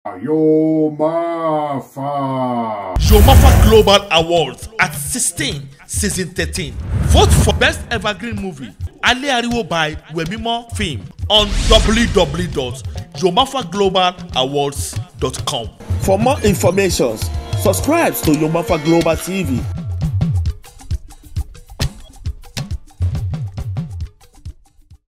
Yomafa. Yomafa Global Awards at 16, Season 13. Vote for Best Evergreen Movie, Ariwo by Wemimo Film on www.yomafaglobalawards.com. For more information, subscribe to Yomafa Global TV.